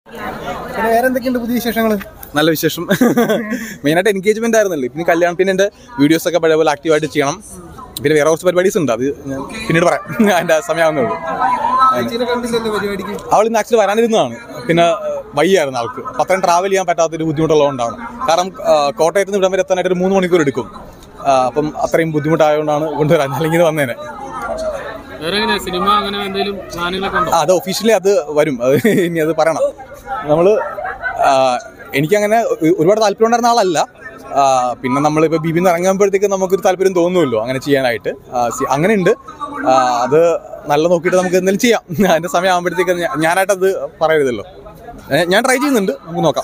വേറെ എന്തൊക്കെയുണ്ട് പുതിയ വിശേഷങ്ങൾ? നല്ല വിശേഷം. മെയിനായിട്ട് എൻഗേജ്മെന്റ് ആയിരുന്നല്ലോ. പിന്നെ കല്യാണത്തിന് എൻ്റെ വീഡിയോസ് ഒക്കെ പഴയ പോലെ ആക്റ്റീവായിട്ട് ചെയ്യണം. പിന്നെ വേറെ കുറച്ച് പരിപാടീസ് ഉണ്ട്, അത് ഞാൻ പിന്നീട് പറയാം. അതിൻ്റെ സമയമാവുന്നേ ഉള്ളൂ. അവൾ ഇന്ന് ആക്ച്വലി വരാനിരുന്നതാണ്, പിന്നെ വയ്യായിരുന്നു ആൾക്ക്. അപ്പം അത്രയും ട്രാവൽ ചെയ്യാൻ പറ്റാത്തൊരു ബുദ്ധിമുട്ടുള്ളതുകൊണ്ടാണ്. കാരണം കോട്ടയത്ത് നിന്ന് ഇവിടം വരെ എത്താനായിട്ട് ഒരു 3 മണിക്കൂർ എടുക്കും. അപ്പം അത്രയും ബുദ്ധിമുട്ടായതുകൊണ്ടാണ് കൊണ്ടുവരാൻ, അല്ലെങ്കിൽ വന്നേനെ. അത് ഒഫീഷ്യലി അത് വരും, അത് ഇനി അത് പറയണം. എനിക്കങ്ങനെ ഒരുപാട് താല്പര്യം ഉണ്ടായിരുന്ന ആളല്ല. പിന്നെ നമ്മളിപ്പോൾ ബിബിന്ന് ഇറങ്ങുമ്പോഴത്തേക്ക് നമുക്കൊരു താല്പര്യം തോന്നുമല്ലോ അങ്ങനെ ചെയ്യാനായിട്ട്. അങ്ങനെയുണ്ട്. അത് നല്ല നോക്കിയിട്ട് നമുക്ക് എന്തെങ്കിലും ചെയ്യാം. അതിൻ്റെ സമയം ആകുമ്പോഴത്തേക്ക് ഞാനായിട്ടത് പറയരുതല്ലോ. ഞാൻ ട്രൈ ചെയ്യുന്നുണ്ട്, നമുക്ക് നോക്കാം.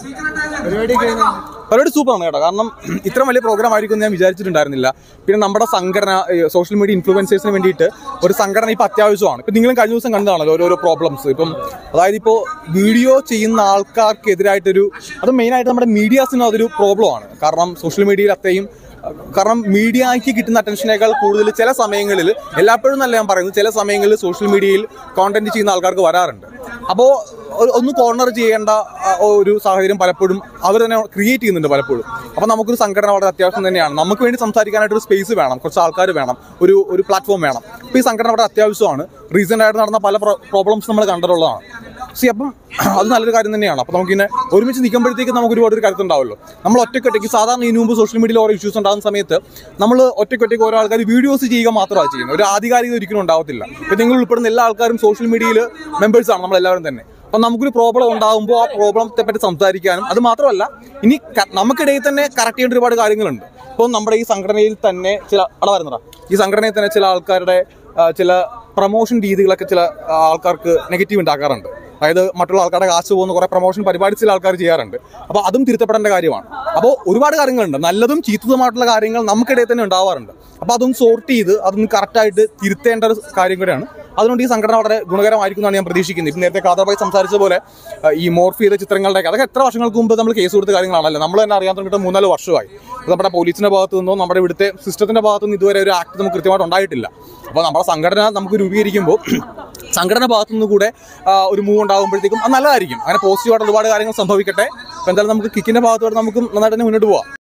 പരിപാടി സൂപ്പറാണ് കേട്ടോ. കാരണം ഇത്രയും വലിയ പ്രോഗ്രാം ആയിരിക്കും ഞാൻ വിചാരിച്ചിട്ടുണ്ടായിരുന്നില്ല. പിന്നെ നമ്മുടെ സംഘടന, സോഷ്യൽ മീഡിയ ഇൻഫ്ലുവൻസേഴ്സിന് വേണ്ടിയിട്ട് ഒരു സംഘടന ഇപ്പോൾ അത്യാവശ്യമാണ്. ഇപ്പം നിങ്ങളും കഴിഞ്ഞ ദിവസം കണ്ടതാണല്ലോ ഓരോരോ പ്രോബ്ലംസ്. ഇപ്പം അതായത് ഇപ്പോൾ വീഡിയോ ചെയ്യുന്ന ആൾക്കാർക്കെതിരായിട്ടൊരു, അത് മെയിനായിട്ട് നമ്മുടെ മീഡിയാസിന് അതൊരു പ്രോബ്ലമാണ്. കാരണം സോഷ്യൽ മീഡിയയിൽ കാരണം മീഡിയയ്ക്ക് കിട്ടുന്ന അറ്റൻഷനേക്കാൾ കൂടുതൽ ചില സമയങ്ങളിൽ, എല്ലായ്പ്പോഴും നല്ല ഞാൻ പറയുന്നത്, ചില സമയങ്ങളിൽ സോഷ്യൽ മീഡിയയിൽ കോണ്ടന്റ് ചെയ്യുന്ന ആൾക്കാർക്ക് വരാറുണ്ട്. അപ്പോൾ ഒന്ന് കോർണർ ചെയ്യേണ്ട ഒരു സാഹചര്യം പലപ്പോഴും അവർ തന്നെ ക്രിയേറ്റ് ചെയ്യുന്നുണ്ട് പലപ്പോഴും. അപ്പോൾ നമുക്കൊരു സംഘടന വളരെ അത്യാവശ്യം തന്നെയാണ്. നമുക്ക് വേണ്ടി സംസാരിക്കാനായിട്ടൊരു സ്പേസ് വേണം, കുറച്ച് ആൾക്കാർ വേണം, ഒരു പ്ലാറ്റ്ഫോം വേണം. അപ്പോൾ ഈ സംഘടന വളരെ അത്യാവശ്യമാണ്. റീസെൻ്റ് ആയിട്ട് നടന്ന പല പ്രോബ്ലംസ് നമ്മൾ കണ്ടിട്ടുള്ളതാണ്. അപ്പം അത് നല്ലൊരു കാര്യം തന്നെയാണ്. അപ്പോൾ നമുക്കിങ്ങനെ ഒരുമിച്ച് നിൽക്കുമ്പോഴത്തേക്ക് നമുക്ക് ഒരുപാട് കരുത്തുണ്ടാവുമല്ലോ. നമ്മൾ ഒറ്റയ്ക്കൊറ്റയ്ക്ക് സാധാരണ ഇതിനു മുമ്പ് സോഷ്യൽ മീഡിയയിൽ ഓരോ ഇഷ്യൂസ് ഉണ്ടാകുന്ന സമയത്ത് നമ്മൾ ഒറ്റയ്ക്കൊറ്റയ്ക്ക് ഓരോ ആൾക്കാർ വീഡിയോസ് ചെയ്യുക മാത്രമാണ് ചെയ്യുന്നത്. ഒരു ആധികാരികത ഒരിക്കലും ഉണ്ടാവത്തില്ല. ഇപ്പോൾ നിങ്ങൾ ഉൾപ്പെടുന്ന എല്ലാ ആൾക്കാരും സോഷ്യൽ മീഡിയയിൽ മെമ്പേഴ്സാണ്, നമ്മളെല്ലാവരും തന്നെ. അപ്പം നമുക്കൊരു പ്രോബ്ലം ഉണ്ടാകുമ്പോൾ ആ പ്രോബ്ലത്തെ പറ്റി സംസാരിക്കാനും, അത് മാത്രമല്ല ഇനി നമുക്കിടയിൽ തന്നെ കറക്റ്റ് ചെയ്യേണ്ട ഒരുപാട് കാര്യങ്ങളുണ്ട്. ഇപ്പോൾ നമ്മുടെ ഈ സംഘടനയിൽ തന്നെ ഈ സംഘടനയിൽ തന്നെ ചില ആൾക്കാരുടെ ചില പ്രൊമോഷൻ രീതികളൊക്കെ ചില ആൾക്കാർക്ക് നെഗറ്റീവ് ഉണ്ടാക്കാറുണ്ട്. അതായത് മറ്റുള്ള ആൾക്കാരുടെ കാശ് പോകുന്ന കുറേ പ്രൊമോഷൻ പരിപാടി ചില ആൾക്കാർ ചെയ്യാറുണ്ട്. അപ്പോൾ അതും തിരുത്തപ്പെടേണ്ട കാര്യമാണ്. അപ്പോൾ ഒരുപാട് കാര്യങ്ങളുണ്ട്, നല്ലതും ചീത്തതുമായിട്ടുള്ള കാര്യങ്ങൾ നമുക്കിടയിൽ തന്നെ ഉണ്ടാവാറുണ്ട്. അപ്പോൾ അതൊന്ന് സോർട്ട് ചെയ്ത് അതൊന്ന് കറക്റ്റായിട്ട് തിരുത്തേണ്ട ഒരു കാര്യം കൂടെയാണ്. അതുകൊണ്ട് ഈ സംഘടന വളരെ ഗുണകരമായിരിക്കും എന്നാണ് ഞാൻ പ്രതീക്ഷിക്കുന്നത്. ഇപ്പം നേരത്തെ കാതർഭായി സംസാരിച്ച പോലെ ഈ മോർഫ് ചെയ്ത ചിത്രങ്ങളുടെയൊക്കെ അതൊക്കെ എത്ര വർഷങ്ങൾക്ക് മുമ്പ് നമ്മൾ കേസ് കൊടുത്ത കാര്യങ്ങളാണല്ലോ. നമ്മൾ തന്നെ അറിയാൻ തുടങ്ങിയിട്ട് 3-4 വർഷമായി. അത് നമ്മുടെ പോലീസിൻ്റെ ഭാഗത്തു നിന്നോ നമ്മുടെ ഇവിടുത്തെ സിസ്റ്റത്തിൻ്റെ ഭാഗത്തു നിന്ന് ഇതുവരെ ഒരു ആക്ട് നമുക്ക് കൃത്യമായിട്ട് ഉണ്ടായിട്ടില്ല. അപ്പോൾ നമ്മുടെ സംഘടന നമുക്ക് രൂപീകരിക്കുമ്പോൾ സംഘടന ഭാഗത്തു നിന്ന് കൂടെ ഒരു മൂവ് ഉണ്ടാകുമ്പോഴത്തേക്കും അത് നല്ലതായിരിക്കും. അങ്ങനെ പോസിറ്റീവായിട്ട് ഒരുപാട് കാര്യങ്ങൾ സംഭവിക്കട്ടെ. അപ്പോൾ എന്തായാലും നമുക്ക് കിക്കിൻ്റെ ഭാഗത്തോടെ നമുക്ക് നന്നായിട്ട് തന്നെ മുന്നോട്ട് പോകാം.